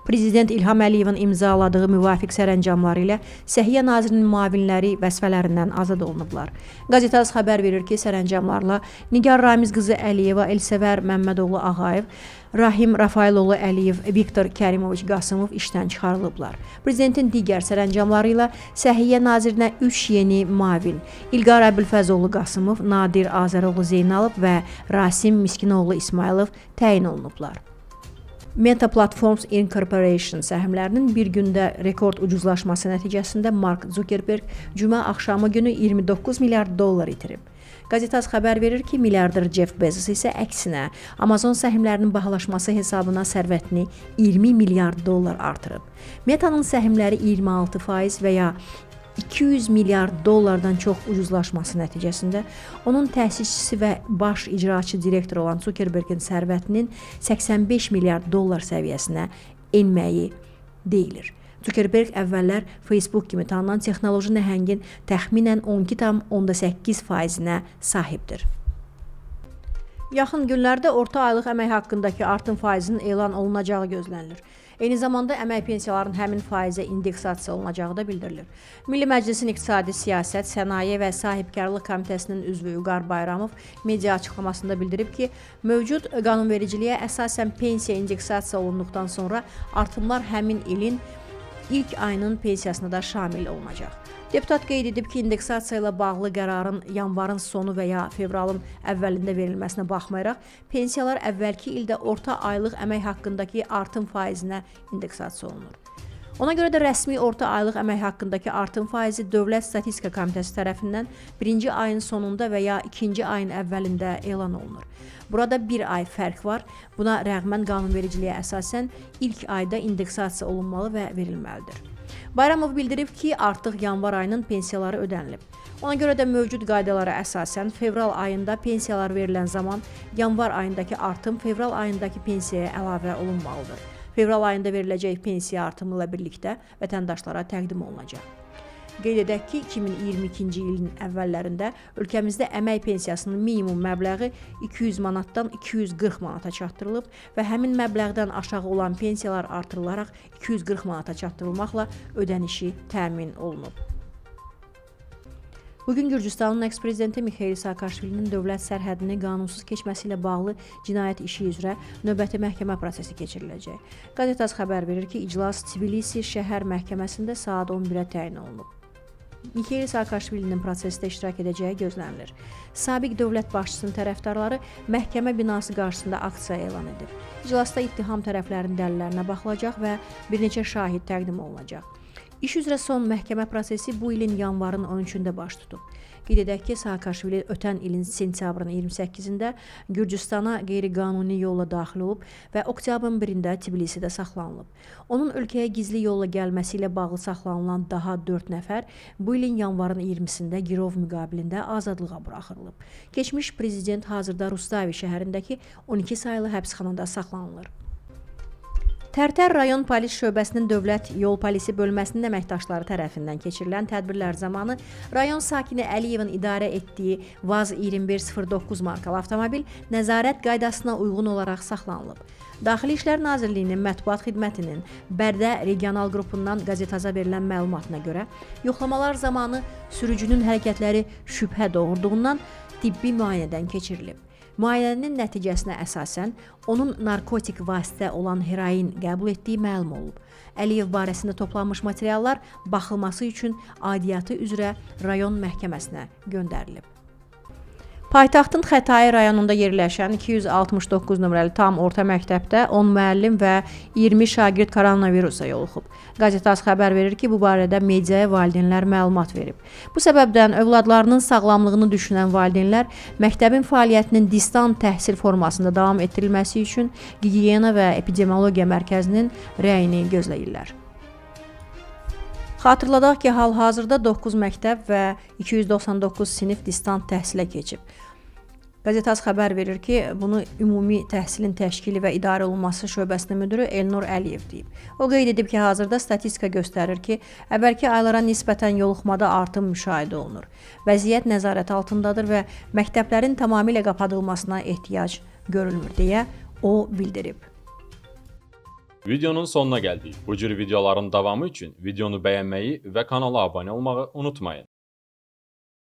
Prezident İlham Əliyevin imzaladığı müvafiq sərəncamları ilə Səhiyyə Nazirinin müavinləri vəzifələrindən azad olunublar. Qəzetaz xəbər verir ki, sərəncamlarla Nigar Ramiz qızı Əliyeva, Elsəvər Məmmədoğlu Ağayev, Rahim Rafailoğlu Əliyev, Viktor Kərimoviç Qasımov işdən çıxarılıblar. Prezidentin digər sərəncamları ilə Səhiyyə Nazirinə 3 yeni müavin, İlqar Əbülfəzoğlu Qasımov, Nadir Azəroğlu Zeynalov və Rasim Miskinoğlu İsmailov təyin olunublar. Meta Platforms Incorporation səhmlərinin bir gündə rekord ucuzlaşması nəticəsində Mark Zuckerberg cümə axşamı günü 29 milyard dollar itirib. Qəzetaz xəbər verir ki, milyarder Jeff Bezos isə əksinə Amazon səhmlərinin bahalaşması hesabına sərvətini 20 milyard dollar artırıb. Meta'nın səhmləri 26% və ya 200 milyard dollardan çox ucuzlaşması nəticəsində onun təsisçisi və baş icraçı direktor olan Zuckerbergin sərvətinin 85 milyard dollar səviyyəsinə enməyi deyilir. Zuckerberg əvvəllər Facebook kimi tanınan texnoloji nəhəngin təxminən 12,8%-nə sahibdir. Yaxın günlərdə orta aylıq əmək haqqındakı artım faizinin elan olunacağı gözlənilir. Eyni zamanda əmək pensiyalarının həmin faizə indeksasiya olunacağı da bildirilir. Milli Məclisin İqtisadi Siyasət, Sənaye və Sahibkarlıq Komitəsinin üzvü Vüqar Bayramov media açıqlamasında bildirib ki, mövcud qanunvericiliyə əsasən pensiya indeksasiya olunduqdan sonra artımlar həmin ilin ilk ayının pensiyasına da şamil olunacaq. Deputat qeyd edib ki, indeksasiya ilə bağlı qərarın yanvarın sonu və ya fevralın əvvəlində verilməsinə baxmayaraq, pensiyalar əvvəlki ildə orta aylıq əmək haqqındakı artım faizinə indeksasiya olunur. Ona görə də rəsmi orta aylıq əmək haqqındakı artım faizi Dövlət Statistika Komitəsi tərəfindən 1-ci ayın sonunda və ya 2-ci ayın əvvəlində elan olunur. Burada bir ay fərq var. Buna rəğmən qanunvericiliyə əsasən ilk ayda indeksasiya olunmalı və verilməlidir. Bayramov bildirib ki, artıq yanvar ayının pensiyaları ödənilib. Ona görə də mövcud qaydalara əsasən fevral ayında pensiyalar verilən zaman yanvar ayındakı artım fevral ayındakı pensiyaya əlavə olunmalıdır. Fevral ayında veriləcək pensiya artımı ilə birlikdə vətəndaşlara təqdim olunacaq. Qeyd edək ki, 2022-ci ilin əvvəllərində ölkəmizdə əmək pensiyasının minimum məbləği 200 manatdan 240 manata çatdırılıb və həmin məbləğdən aşağı olan pensiyalar artırılaraq 240 manata çatdırılmaqla ödənişi təmin olunub. Bugün Gürcüstanın eks-prezidenti Mikhail Saakashvilinin dövlət sərhədini qanunsuz keçməsi ilə bağlı cinayət işi üzrə növbəti məhkəmə prosesi keçiriləcək. Qəzetaz xəbər verir ki, iclas Tbilisi şəhər məhkəməsində saat 11-ə təyin olunub. Mikhail Saakashvilinin prosesdə iştirak edəcəyi gözlənilir. Sabiq dövlət başçısının tərəfdarları məhkəmə binası qarşısında aksiya elan edib. İclasda ittiham tərəflərinin dəlillərinə baxılacaq və bir neçə şahid təqdim olunacaq. İş üzrə son məhkəmə prosesi bu ilin yanvarın 13-də baş tutub. Qeyd edək ki, Saakashvili ötən ilin sentyabrın 28-də Gürcüstana qeyri-qanuni yolla daxil olub və oktyabrın 1-də Tbilisidə saxlanılıb. Onun ölkəyə gizli yolla gəlməsi ilə bağlı saxlanılan daha 4 nəfər bu ilin yanvarın 20-sində girov müqabilində azadlığa buraxılıb. Keçmiş prezident hazırda Rustavi şəhərindəki 12 sayılı həbsxanada saxlanılır. Tərtər rayon polis şöbəsinin Dövlət Yol Polisi bölməsinin əməkdaşları tərəfindən keçirilən tədbirlər zamanı rayon sakini Əliyevin idarə etdiyi VAZ 2109 markalı avtomobil nəzarət qaydasına uyğun olaraq saxlanılıb. Daxili İşlər Nazirliyinin mətbuat xidmətinin Bərdə regional qrupundan Qazetaza verilən məlumatına görə, yoxlamalar zamanı sürücünün hərəkətləri şübhə doğurduğundan tibbi müayinədən keçirilib. Müayinənin nəticəsinə əsasən onun narkotik vasitə olan heroin qəbul etdiyi məlum olub. Əliyev barəsində toplanmış materiallar baxılması üçün aidiyyatı üzrə rayon məhkəməsinə göndərilib. Paytaxtın Xətai rayonunda yerləşən 269 nömrəli tam orta məktəbdə 10 müəllim və 20 şagird koronavirusa yoluxub. Qəzetaz xəbər verir ki, bu barədə mediaya valideynlər məlumat verib. Bu səbəbdən övladlarının sağlamlığını düşünən valideynlər məktəbin fəaliyyətinin distant təhsil formasında davam etdirilməsi üçün Gigiyena və Epidemiologiya Mərkəzinin rəyini gözləyirlər. Xatırladaq ki, hal-hazırda 9 məktəb və 299 sinif distant təhsilə keçib. Qəzetaz xəbər verir ki, bunu Ümumi Təhsilin Təşkili və İdarə Olunması şöbəsinin müdiri Elnur Əliyev deyib. O qeyd edib ki, hazırda statistika göstərir ki, əvvəlki aylara nisbətən yoluxmada artım müşahidə olunur. Vəziyyət nəzarət altındadır və məktəblərin tamamilə qapadılmasına ehtiyac görülmür deyə o bildirib. Videonun sonuna gəldik. Bu cür videoların davamı üçün videonu bəyənməyi və kanala abunə olmağı unutmayın.